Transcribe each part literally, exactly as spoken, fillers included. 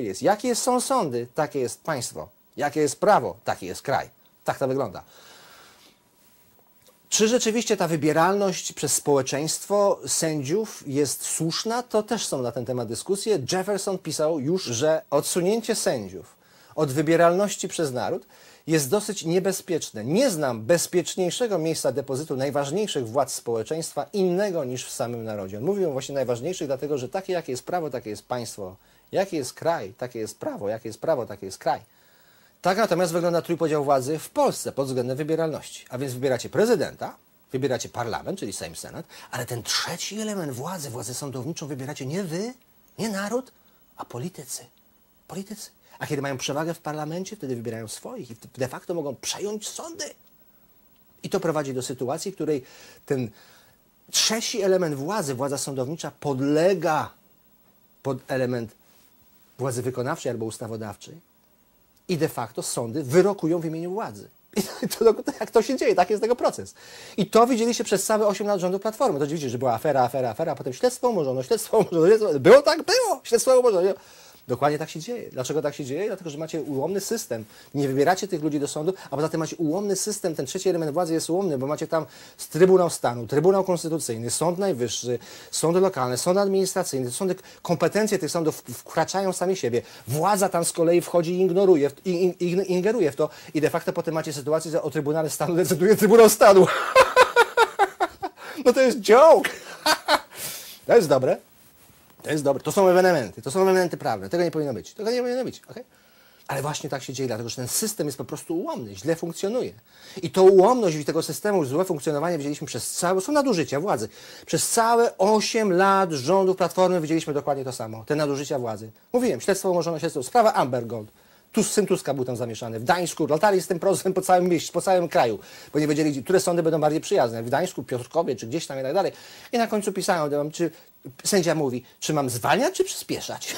jest. Jakie są sądy, takie jest państwo. Jakie jest prawo, taki jest kraj. Tak to wygląda. Czy rzeczywiście ta wybieralność przez społeczeństwo sędziów jest słuszna? To też są na ten temat dyskusje. Jefferson pisał już, że odsunięcie sędziów od wybieralności przez naród jest dosyć niebezpieczne. Nie znam bezpieczniejszego miejsca depozytu najważniejszych władz społeczeństwa innego niż w samym narodzie. On mówił właśnie najważniejszych, dlatego że takie jakie jest prawo, takie jest państwo. Jaki jest kraj, takie jest prawo. Jakie jest prawo, takie jest kraj. Tak natomiast wygląda trójpodział władzy w Polsce pod względem wybieralności. A więc wybieracie prezydenta, wybieracie parlament, czyli Sejm, Senat, ale ten trzeci element władzy, władzę sądowniczą wybieracie nie wy, nie naród, a politycy. Politycy. A kiedy mają przewagę w parlamencie, wtedy wybierają swoich i de facto mogą przejąć sądy. I to prowadzi do sytuacji, w której ten trzeci element władzy, władza sądownicza, podlega pod element władzy wykonawczej albo ustawodawczej. I de facto sądy wyrokują w imieniu władzy. I to, to, jak to się dzieje, tak jest tego proces. I to widzieliście przez całe osiem lat rządu Platformy. To widzicie, że była afera, afera, afera, a potem śledztwo umorzono, śledztwo umorzono. Było tak? Było! Śledztwo umorzono. Dokładnie tak się dzieje. Dlaczego tak się dzieje? Dlatego, że macie ułomny system. Nie wybieracie tych ludzi do sądu, a poza tym macie ułomny system. Ten trzeci element władzy jest ułomny, bo macie tam Trybunał Stanu, Trybunał Konstytucyjny, Sąd Najwyższy, sądy lokalne, sądy administracyjne. Sądy, kompetencje tych sądów wkraczają sami siebie. Władza tam z kolei wchodzi i ignoruje, i, i, i ingeruje w to. I de facto potem macie sytuację, że o Trybunale Stanu decyduje Trybunał Stanu. No to jest joke. To jest dobre. To jest dobre. To są ewenementy. To są ewenementy prawne. Tego nie powinno być. Tego nie powinno być. Okay? Ale właśnie tak się dzieje, dlatego że ten system jest po prostu ułomny, źle funkcjonuje. I tą ułomność tego systemu, złe funkcjonowanie widzieliśmy przez całe, są nadużycia władzy. Przez całe osiem lat rządów Platformy widzieliśmy dokładnie to samo. Te nadużycia władzy. Mówiłem, śledztwo umorzono, śledztwo. Sprawa Amber Gold. Tu syn Tuska był tam zamieszany. W Gdańsku latali z tym procesem po całym mieście, po całym kraju, bo nie wiedzieli, które sądy będą bardziej przyjazne. W Gdańsku, Piotrkowie, czy gdzieś tam i tak dalej. I na końcu pisają, czy sędzia mówi, czy mam zwalniać, czy przyspieszać?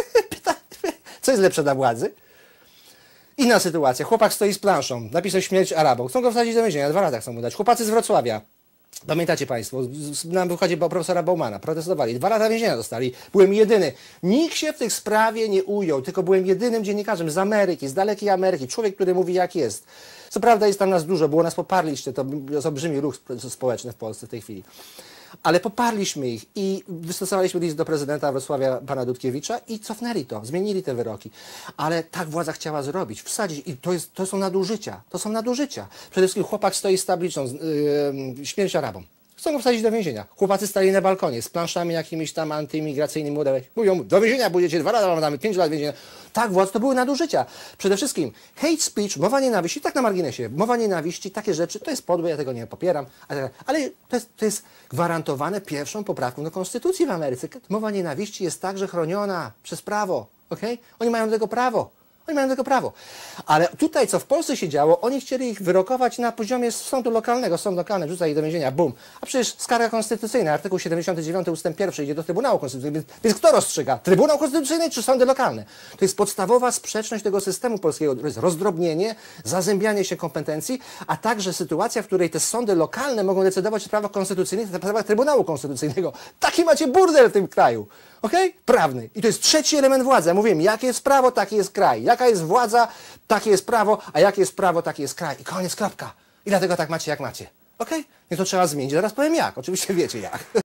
Co jest lepsze dla władzy? Inna sytuacja. Chłopak stoi z planszą, napisał śmierć Arabom. Chcą go wsadzić do więzienia, dwa lata chcą mu dać. Chłopacy z Wrocławia. Pamiętacie Państwo, na wychodzie profesora Baumana protestowali. Dwa lata więzienia dostali. Byłem jedyny. Nikt się w tej sprawie nie ujął, tylko byłem jedynym dziennikarzem z Ameryki, z dalekiej Ameryki. Człowiek, który mówi jak jest. Co prawda jest tam nas dużo, było nas poparliście, to jest olbrzymi ruch społeczny w Polsce w tej chwili. Ale poparliśmy ich i wystosowaliśmy list do prezydenta Wrocławia, pana Dudkiewicza i cofnęli to, zmienili te wyroki. Ale tak władza chciała zrobić, wsadzić i to, jest, to są nadużycia, to są nadużycia. Przede wszystkim chłopak stoi z tabliczą, yy, śmierć Arabom. Chcą go wsadzić do więzienia. Chłopacy stali na balkonie z planszami jakimiś tam antyimigracyjnymi. Mówią, do więzienia pójdziecie, dwa lata mamy, pięć lat więzienia. Tak, władz, to były nadużycia. Przede wszystkim hate speech, mowa nienawiści, tak na marginesie, mowa nienawiści, takie rzeczy, to jest podłe, ja tego nie popieram, ale, ale to, jest, to jest gwarantowane pierwszą poprawką do konstytucji w Ameryce. Mowa nienawiści jest także chroniona przez prawo, okej? Oni mają do tego prawo. Oni mają do tego prawo. Ale tutaj, co w Polsce się działo, oni chcieli ich wyrokować na poziomie sądu lokalnego. Sąd lokalny wrzuca ich do więzienia, bum. A przecież skarga konstytucyjna, artykuł siedemdziesiąty dziewiąty ustęp pierwszy idzie do Trybunału Konstytucyjnego. Więc kto rozstrzyga? Trybunał Konstytucyjny czy sądy lokalne? To jest podstawowa sprzeczność tego systemu polskiego. To jest rozdrobnienie, zazębianie się kompetencji, a także sytuacja, w której te sądy lokalne mogą decydować o sprawach konstytucyjnych na sprawach Trybunału Konstytucyjnego. Taki macie burdel w tym kraju. Okej? Okay? Prawny. I to jest trzeci element władzy. Ja mówiłem, jakie jest prawo, taki jest kraj. Jaka jest władza, takie jest prawo, a jakie jest prawo, taki jest kraj. I koniec, kropka. I dlatego tak macie, jak macie. Okej? Okay? Nie to trzeba zmienić. Zaraz powiem jak. Oczywiście wiecie jak.